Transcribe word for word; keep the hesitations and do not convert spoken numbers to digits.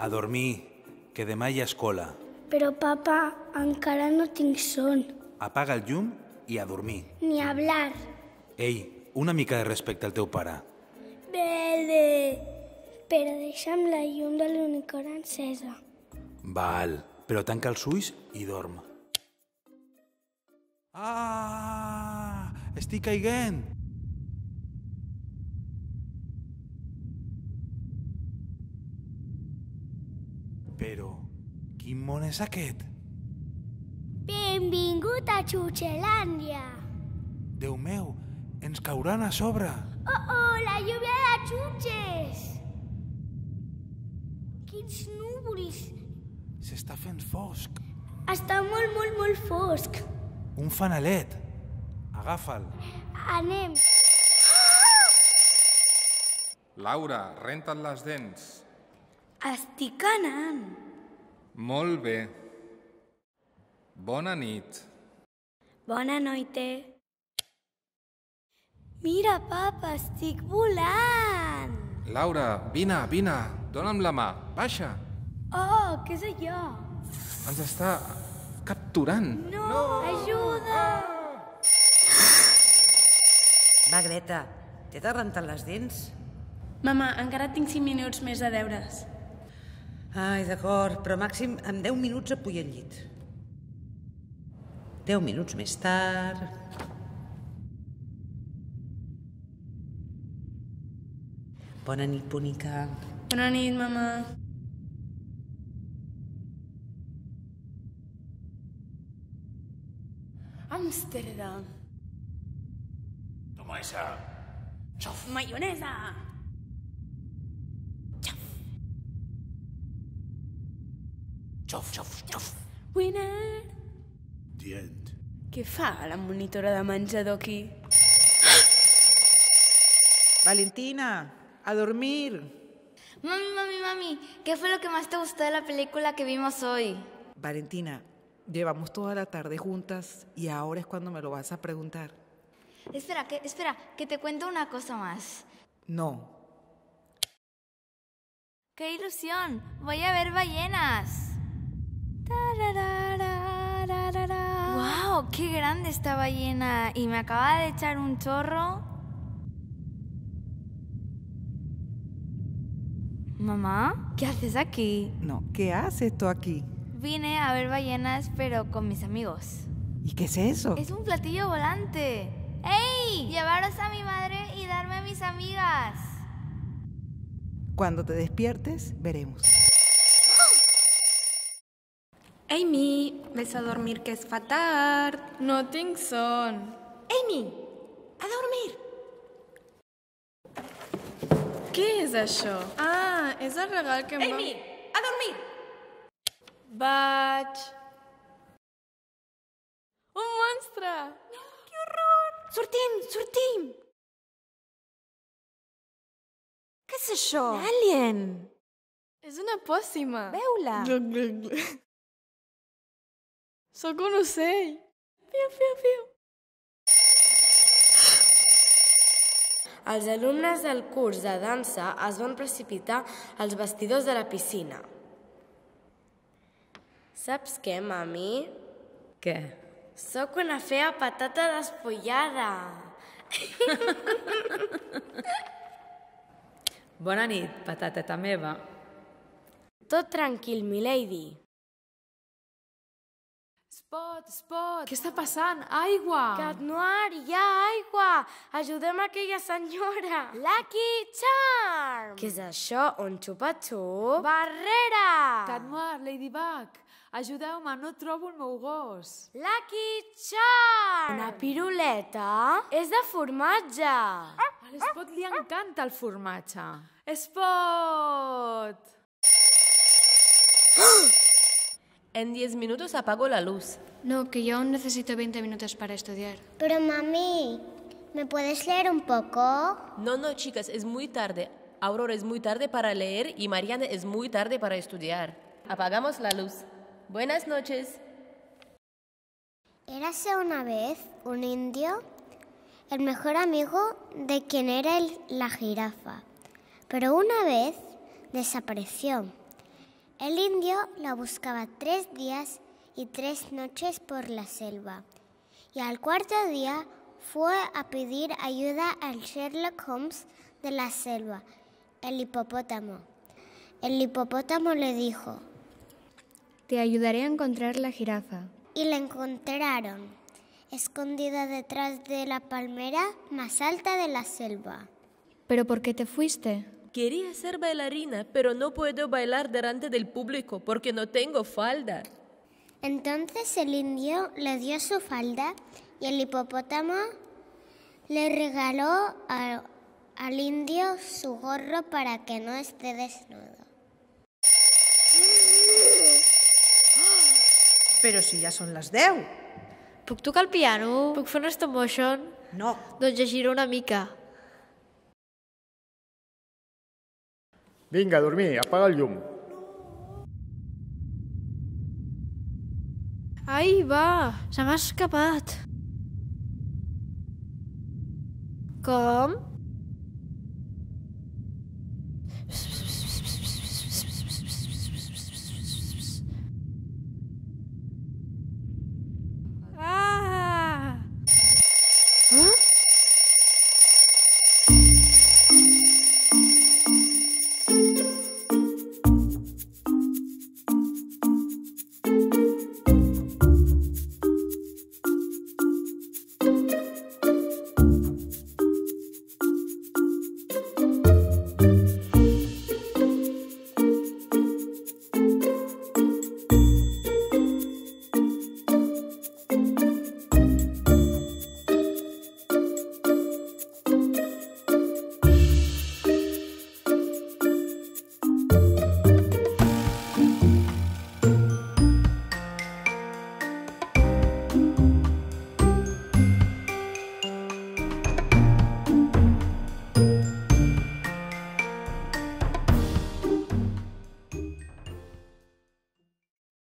A dormir, que demà hi ha escola. Però, papa, encara no tinc son. Apaga el llum i a dormir. Ni hablar. Ei, una mica de respecte al teu pare. Bele. Però deixa'm la llum de l'unicorn encesa. Val, però tanca els ulls i dorm. Ah! Estic caiguent! Però, quin món és aquest? Benvingut a Xuxelàndia. Déu meu, ens cauran a sobre. Oh, oh, la lluvia de xutxes. Quins núvols. S'està fent fosc. Està molt, molt, molt fosc. Un fanalet. Agafa'l. Anem. Laura, renta't les dents. Estic anant. Molt bé. Bona nit. Bona noite. Mira, papa, estic volant. Laura, vine, vine. Dóna'm la mà. Baixa. Oh, què és allò? Ens està capturant. No, no. Ajuda. Va, Greta, t'he de rentar les dents? Mama, encara tinc cinc minuts més de deures. Ai, d'acord, però màxim en deu minuts apuja al llit. Deu minuts més tard... Bona nit, bonica. Bona nit, mama. Amsterdam. Toma esa. Chof. Mayonesa. Xof, xof, xof. Winner. The end. Què fa la monitora de menjador aquí? Valentina, a dormir. Mami, mami, mami, ¿qué fue lo que más te gustó de la película que vimos hoy? Valentina, llevamos toda la tarde juntas y ahora es cuando me lo vas a preguntar. Espera, que, espera, que te cuento una cosa más. No. ¡Qué ilusión! Voy a ver ballenas. ¡Wow! ¡Qué grande esta ballena! Y me acaba de echar un chorro. Mamá, ¿qué haces aquí? No, ¿qué haces tú aquí? Vine a ver ballenas, pero con mis amigos. ¿Y qué es eso? Es un platillo volante. ¡Ey! Llevaros a mi madre y darme a mis amigas. Cuando te despiertes, veremos. Amy, ves a dormir que es fatal. No tinc son. Amy, a dormir. Què és això? Ah, és el regal que em va... Amy, a dormir. Vaig. Un monstre! Que horror! Sortim, sortim! Què és això? L'alien! És una pòssima. Veu-la! Gluc, gluc, gluc. Sóc un ocell. Piu, piu, piu. Els alumnes del curs de dansa es van precipitar als vestidors de la piscina. Saps què, mami? Què? Sóc una fea patata despullada. Bona nit, patateta meva. Tot tranquil, milady. Spot, Spot! Què està passant? Aigua! Cat Noir, hi ha aigua! Ajudem aquella senyora! Lucky Charm! Què és això? Un xupa-xup? Barrera! Cat Noir, Ladybug! Ajudeu-me, no trobo el meu gos. Lucky Charm! Una piruleta? És de formatge! A l'Spot li encanta el formatge. Spot! En diez minutos apago la luz. No, que yo aún necesito veinte minutos para estudiar. Pero mami, ¿me puedes leer un poco? No, no, chicas, es muy tarde. Aurora es muy tarde para leer y Mariana es muy tarde para estudiar. Apagamos la luz. Buenas noches. Érase una vez un indio, el mejor amigo de quien era el, la jirafa. Pero una vez desapareció El indio la buscaba tres días y tres noches por la selva, y al cuarto día fue a pedir ayuda al Sherlock Holmes de la selva, el hipopótamo. El hipopótamo le dijo: te ayudaré a encontrar la jirafa. Y la encontraron, escondida detrás de la palmera más alta de la selva. ¿Pero por qué te fuiste? Quería ser bailarina, pero no puedo bailar delante del público porque no tengo falda. Entonces el indio le dio su falda y el hipopótamo le regaló a, al indio su gorro para que no esté desnudo. Però si ja són les deu. Puc tocar el piano? Puc fer un stop motion? No. Doncs llegiré una mica. Vinga, a dormir, apaga el llum. Ai, va, se m'ha escapat. Com?